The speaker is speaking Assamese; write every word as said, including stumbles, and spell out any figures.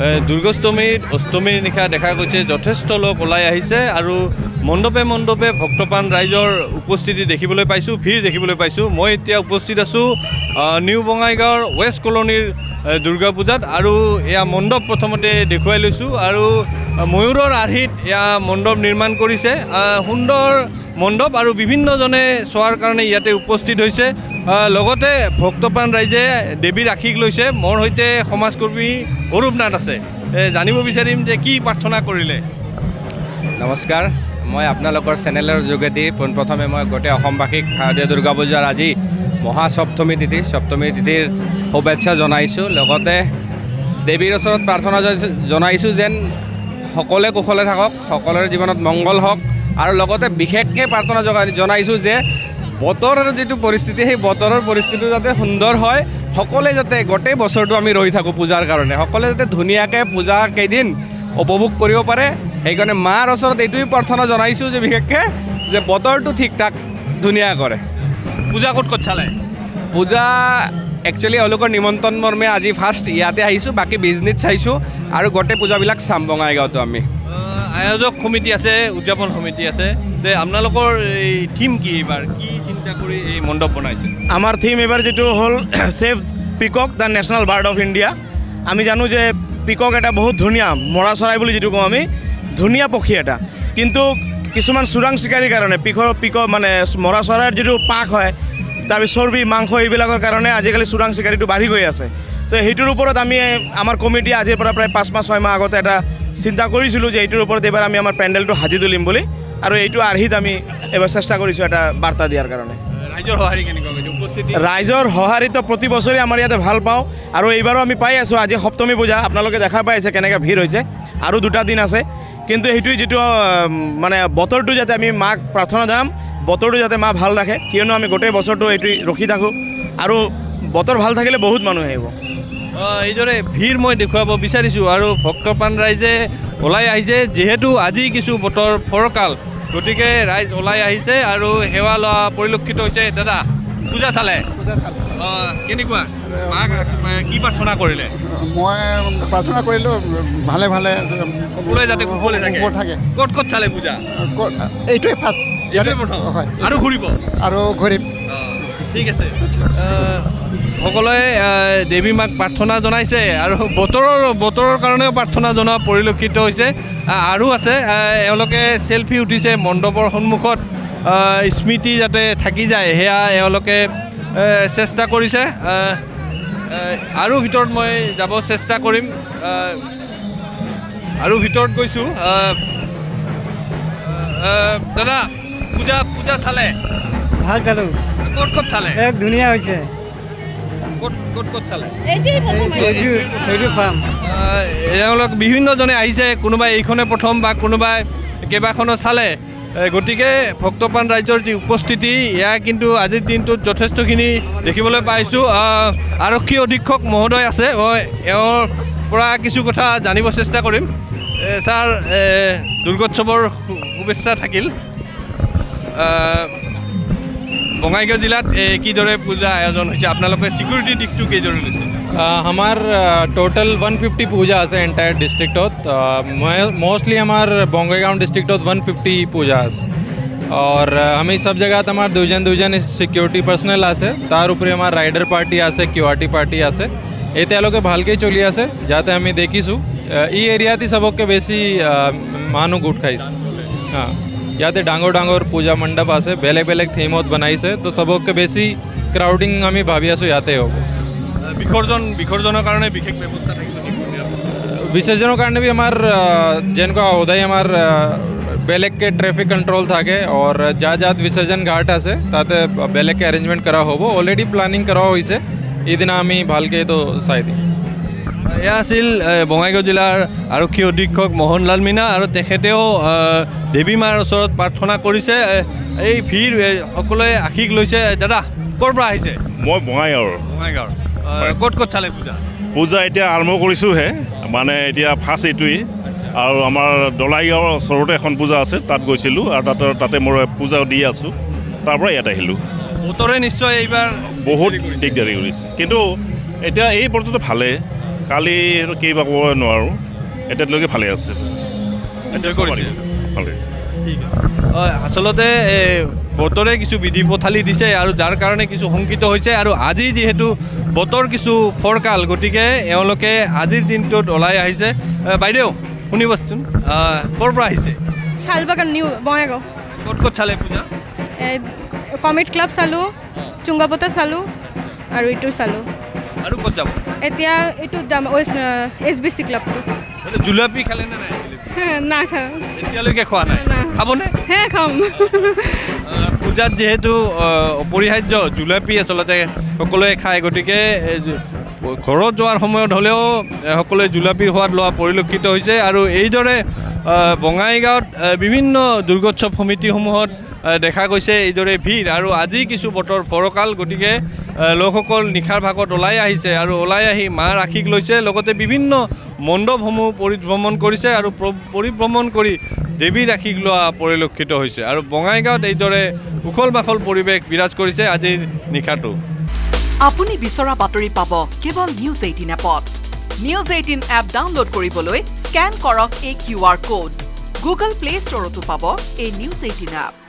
দুৰ্গষ্টমীত অষ্টমীৰ নিশা দেখা গৈছে যথেষ্ট লোক ওলাই আহিছে আৰু মণ্ডপে মণ্ডপে ভক্তপ্ৰাণ ৰাইজৰ উপস্থিতি দেখিবলৈ পাইছোঁ, ভিৰ দেখিবলৈ পাইছোঁ। মই এতিয়া উপস্থিত আছোঁ নিউ বঙাইগাঁৱৰ ৱেষ্ট কলনীৰ দুৰ্গা পূজাত আৰু এয়া মণ্ডপ প্ৰথমতে দেখুৱাই লৈছোঁ আৰু ময়ূৰৰ আৰ্হিত এয়া মণ্ডপ নিৰ্মাণ কৰিছে। সুন্দৰ মণ্ডপ আৰু বিভিন্নজনে চোৱাৰ কাৰণে ইয়াতে উপস্থিত হৈছে। লগতে ভক্তপ্ৰাণ ৰাইজে দেৱীৰ আশীষ লৈছে। মোৰ সৈতে সমাজকৰ্মী অৰূপ নাথ আছে, জানিব বিচাৰিম যে কি প্ৰাৰ্থনা কৰিলে। নমস্কাৰ, মই আপোনালোকৰ চেনেলৰ যোগেদি পোনপ্ৰথমে মই গোটেই অসমবাসীক শাৰদীয় দুৰ্গা পূজাৰ আজি মহাসপ্তমী তিথি সপ্তমী তিথিৰ শুভেচ্ছা জনাইছোঁ। লগতে দেৱীৰ ওচৰত প্ৰাৰ্থনা জনাইছোঁ যেন সকলোৱে কুশলে থাকক, সকলোৰে জীৱনত মংগল হওক আৰু লগতে বিশেষকৈ প্ৰাৰ্থনা জনাইছোঁ যে বতৰৰ যিটো পৰিস্থিতি সেই বতৰৰ পৰিস্থিতিটো যাতে সুন্দৰ হয়, সকলোৱে যাতে গোটেই বছৰটো আমি ৰৈ থাকোঁ পূজাৰ কাৰণে, সকলোৱে যাতে ধুনীয়াকৈ পূজা কেইদিন উপভোগ কৰিব পাৰে। সেইকাৰণে মাৰ ওচৰত এইটোৱেই প্ৰাৰ্থনা জনাইছোঁ যে বিশেষকৈ যে বতৰটো ঠিক ঠাক ধুনীয়া কৰে। পূজা ক'ত ক'ত চালে? পূজা একচুৱেলি এওঁলোকৰ নিমন্ত্ৰণ মৰ্মে আজি ফাৰ্ষ্ট ইয়াতে আহিছোঁ, বাকী বিজনীত চাইছোঁ আৰু গোটেই পূজাবিলাক চাম বঙাইগাঁৱতো আমি। আয়োজক সমিতি আছে, উদযাপন সমিতি আছে, যে আপোনালোকৰ এই থিম কি এইবাৰ কি চিন্তা কৰি এই মণ্ডপ বনাইছে? আমাৰ থিম এইবাৰ যিটো হ'ল save peacock the national bird of India. আমি জানো যে পিকক এটা বহুত ধুনীয়া মৰা চৰাই বুলি যিটো কওঁ আমি, ধুনীয়া পক্ষী এটা, কিন্তু কিছুমান চোৰাং চিকাৰীৰ কাৰণে পিকৰ পিকক মানে মৰা চৰাইৰ যিটো পাক হয়, তাৰপিছত চৰ্বি মাংস এইবিলাকৰ কাৰণে আজিকালি চোৰাং চিকাৰীটো বাঢ়ি গৈ আছে। তো সেইটোৰ ওপৰত আমি আমাৰ কমিটি আজিৰ পৰা প্ৰায় পাঁচ মাহ ছয় মাহ আগতে এটা চিন্তা কৰিছিলোঁ যে এইটোৰ ওপৰত এইবাৰ আমি আমাৰ পেণ্ডেলটো সাজি তুলিম বুলি, আৰু এইটো আৰ্হিত আমি এইবাৰ চেষ্টা কৰিছোঁ এটা বাৰ্তা দিয়াৰ কাৰণে। ৰাইজৰ সঁহাৰি কেনেকুৱা হৈছে উপস্থিতি? ৰাইজৰ সঁহাৰিটো প্ৰতি বছৰে আমাৰ ইয়াতে ভাল পাওঁ আৰু এইবাৰো আমি পাই আছোঁ। আজি সপ্তমী পূজা, আপোনালোকে দেখা পাই আছে কেনেকৈ ভিৰ হৈছে, আৰু দুটা দিন আছে। কিন্তু সেইটোৱে যিটো মানে বতৰটো যাতে আমি মাক প্ৰাৰ্থনা জনাম, বতৰটো যাতে মা ভাল ৰাখে, কিয়নো আমি গোটেই বছৰটো এইটো ৰখি থাকোঁ আৰু বতৰ ভাল থাকিলে বহুত মানুহ আহিব। এইদৰে ভিৰ মই দেখুৱাব বিচাৰিছোঁ আৰু ভক্তপ্ৰাণ ৰাইজে ওলাই আহিছে। যিহেতু আজি কিছু বতৰ ফৰকাল, গতিকে ৰাইজ ওলাই আহিছে আৰু সেৱা লোৱা পৰিলক্ষিত হৈছে। দাদা, পূজা চালে? পূজা চালে। কেনেকুৱা, মাক কি প্ৰাৰ্থনা কৰিলে? মই প্ৰাৰ্থনা কৰিলোঁ ভালে ভালে সকলোৱে যাতে কুশলে থাকে। ক'ত ক'ত চালে পূজা? এইটোৱে ফাৰ্ষ্ট, ইয়াতে প্ৰথম হয়। আৰু ঘূৰিব? আৰু ঘূৰিম। ঠিক আছে। সকলোৱে দেৱী মাক প্ৰাৰ্থনা জনাইছে আৰু বতৰৰ বতৰৰ কাৰণেও প্ৰাৰ্থনা জনোৱা পৰিলক্ষিত হৈছে। আৰু আছে, এওঁলোকে চেলফি উঠিছে মণ্ডপৰ সন্মুখত, স্মৃতি যাতে থাকি যায় সেয়া এওঁলোকে চেষ্টা কৰিছে। আৰু ভিতৰত মই যাব চেষ্টা কৰিম। আৰু ভিতৰত গৈছোঁ। দাদা, পূজা পূজা চালে? ভাল চালোঁ। ক'ত ক'ত চালে? এক ধুনীয়া হৈছে। ক'ত ক'ত ক'ত চালে? এওঁলোক বিভিন্নজনে আহিছে, কোনোবাই এইখনে প্ৰথম বা কোনোবাই কেইবাখনো চালে। গতিকে ভক্তপ্ৰাণ ৰাইজৰ যি উপস্থিতি, এয়া কিন্তু আজিৰ দিনটোত যথেষ্টখিনি দেখিবলৈ পাইছোঁ। আৰক্ষী অধীক্ষক মহোদয় আছে, মই এওঁৰ পৰা কিছু কথা জানিব চেষ্টা কৰিম। ছাৰ, দুৰ্গোৎসৱৰ শুভেচ্ছা থাকিল। বঙাইগাঁও জিলাত কিদৰে পূজা আয়োজন হৈছে, আপোনালোকে ছিকিউৰিটি দিশটো কিদৰে লৈছে? আমাৰ টোটেল ওৱান ফিফটি পূজা আছে এণ্টায়াৰ ডিষ্ট্ৰিক্টত। মোষ্টলি আমাৰ বঙাইগাঁও ডিষ্ট্ৰিক্টত ওৱান ফিফটি পূজা আছে, আৰু আমি সব জেগাত আমাৰ দুজন দুজন ছিকিউৰিটি পাৰ্চনেল আছে। তাৰ উপৰি আমাৰ ৰাইডাৰ পাৰ্টি আছে, কিউ আৰ টি পাৰ্টি আছে। এই তেওঁলোকে ভালকৈ চলি আছে, যাতে আমি দেখিছোঁ এই এৰিয়াতে চবতকৈ বেছি মানুহ গোট খাইছে। হাঁ, ইয়াতে ডাঙৰ ডাঙৰ পূজা মণ্ডপ আছে, বেলেগ বেলেগ থিমত বনাইছে, তো চবতকৈ বেছি ক্ৰাউডিং আমি ভাবি আছোঁ ইয়াতে হ'ব। বিসৰ্জন বিসৰ্জনৰ কাৰণে বিশেষ ব্যৱস্থা থাকিব? বিসৰ্জনৰ কাৰণে বি আমাৰ যেনেকুৱা সদায় আমাৰ বেলেগকৈ ট্ৰেফিক কণ্ট্ৰল থাকে, আৰু যা যাত বিসৰ্জন ঘাট আছে তাতে বেলেগকৈ এৰেঞ্জমেণ্ট কৰা হ'ব। অলৰেডি প্লানিং কৰা হৈছে, এইদিনা আমি ভালকৈ এইটো চাই দিম। এয়া আছিল বঙাইগাঁও জিলাৰ আৰক্ষী অধীক্ষক মোহনলাল মীনা, আৰু তেখেতেও দেৱী মাৰ ওচৰত প্ৰাৰ্থনা কৰিছে। এই ভিৰ সকলোৱে আশীষ লৈছে। দাদা, ক'ৰ পৰা আহিছে? মই বঙাইগাঁৱৰ। বঙাইগাঁৱৰ ক'ত ক'ত চালে পূজা? পূজা এতিয়া আৰম্ভ কৰিছোঁহে, মানে এতিয়া ফাৰ্ষ্ট এইটোৱেই। আৰু আমাৰ দলাইগাঁৱৰ ওচৰতে এখন পূজা আছে, তাত গৈছিলোঁ আৰু তাতে তাতে মই পূজা দি আছোঁ। তাৰ পৰা ইয়াত আহিলোঁ। বতৰে নিশ্চয় এইবাৰ বহুত দিগদাৰি কৰিছে, কিন্তু এতিয়া এই বতৰটো ভালেই, কালি সেইটো কেইবা ক'ব নোৱাৰোঁ এতিয়ালৈকে ভালে আছে এনজয় কৰিছে ভালে আছে ঠিক আছে আচলতে বতৰে কিছু বিধি পথালি দিছে আৰু যাৰ কাৰণে কিছু শংকিত হৈছে আৰু আজি যিহেতু বতৰ কিছু ফৰকাল গতিকে এওঁলোকে আজিৰ দিনটোত ওলাই আহিছে বাইদেউ শুনিবচোন ক'ৰ পৰা আহিছে শালবাগান নিউ বঙাইগাঁও ক'ত ক'ত চালে পূজা কমেট ক্লাব চালোঁ চুংগাপতা চালোঁ আৰু এইটো চালোঁ আৰু ক'ত যাব এতিয়া এইটো যাম এছ বি চি ক্লাবটো জুলাপি খালে নে নাই না খাওঁ এতিয়ালৈকে খোৱা নাই খাবনে হে খাম পূজাত যিহেতু অপৰিহাৰ্য জুলাপি আচলতে সকলোৱে খায় গতিকে ঘৰত যোৱাৰ সময়ত হ'লেও সকলোৱে জুলাপিৰ সোৱাদ লোৱা পৰিলক্ষিত হৈছে আৰু এইদৰে বঙাইগাঁৱত বিভিন্ন দুৰ্গোৎসৱ সমিতিসমূহত দেখা গৈছে এইদৰে ভিৰ আৰু আজি কিছু বতৰ ফৰকাল গতিকে লোকসকল নিশাৰ ভাগত ওলাই আহিছে আৰু ওলাই আহি মাৰ আশীষ লৈছে লগতে বিভিন্ন মণ্ডপসমূহ পৰিভ্ৰমণ কৰিছে আৰু পৰিভ্ৰমণ কৰি দেৱীৰ আশীষ লোৱা পৰিলক্ষিত হৈছে আৰু বঙাইগাঁৱত এইদৰে উখল মাখল পৰিৱেশ বিৰাজ কৰিছে আজিৰ নিশাটো আপুনি বিচৰা বাতৰি পাব কেৱল নিউজ এইটিন এপত নিউজ এইটিন এপ ডাউনলোড কৰিবলৈ স্কেন কৰক এই Q R code Google play ষ্টৰতো পাব এই নিউজ এইটিন এপ